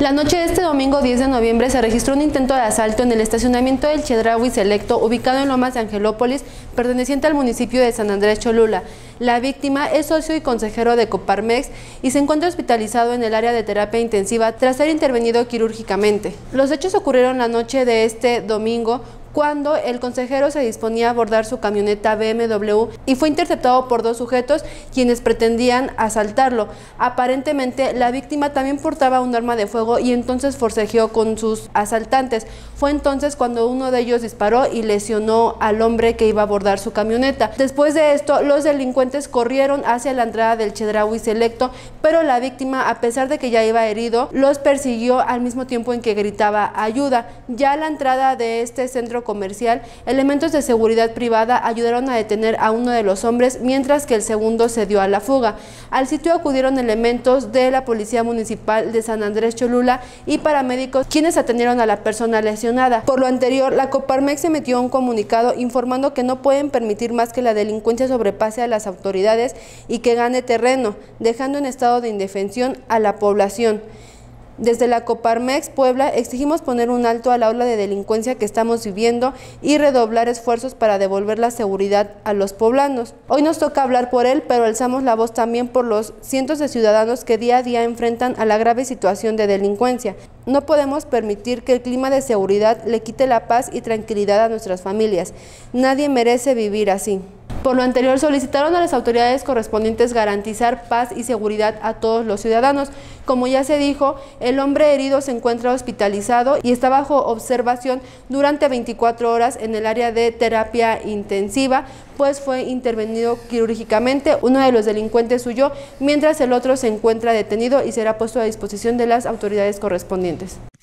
La noche de este domingo 10 de noviembre se registró un intento de asalto en el estacionamiento del Chedraui Selecto, ubicado en Lomas de Angelópolis, perteneciente al municipio de San Andrés Cholula. La víctima es socio y consejero de Coparmex y se encuentra hospitalizado en el área de terapia intensiva tras ser intervenido quirúrgicamente. Los hechos ocurrieron la noche de este domingo, cuando el consejero se disponía a abordar su camioneta BMW y fue interceptado por dos sujetos quienes pretendían asaltarlo. Aparentemente la víctima también portaba un arma de fuego y entonces forcejeó con sus asaltantes. Fue entonces cuando uno de ellos disparó y lesionó al hombre que iba a abordar su camioneta. Después de esto, los delincuentes corrieron hacia la entrada del Chedraui Selecto, pero la víctima, a pesar de que ya iba herido, los persiguió al mismo tiempo en que gritaba ayuda. Ya a la entrada de este centro comercial, elementos de seguridad privada ayudaron a detener a uno de los hombres, mientras que el segundo se dio a la fuga. Al sitio acudieron elementos de la Policía Municipal de San Andrés Cholula y paramédicos, quienes atendieron a la persona lesionada. Por lo anterior, la Coparmex emitió un comunicado informando que no pueden permitir más que la delincuencia sobrepase a las autoridades y que gane terreno, dejando en estado de indefensión a la población. Desde la Coparmex Puebla exigimos poner un alto a la ola de delincuencia que estamos viviendo y redoblar esfuerzos para devolver la seguridad a los poblanos. Hoy nos toca hablar por él, pero alzamos la voz también por los cientos de ciudadanos que día a día enfrentan a la grave situación de delincuencia. No podemos permitir que el clima de seguridad le quite la paz y tranquilidad a nuestras familias. Nadie merece vivir así. Por lo anterior, solicitaron a las autoridades correspondientes garantizar paz y seguridad a todos los ciudadanos. Como ya se dijo, el hombre herido se encuentra hospitalizado y está bajo observación durante 24 horas en el área de terapia intensiva, pues fue intervenido quirúrgicamente. Uno de los delincuentes huyó, mientras el otro se encuentra detenido y será puesto a disposición de las autoridades correspondientes.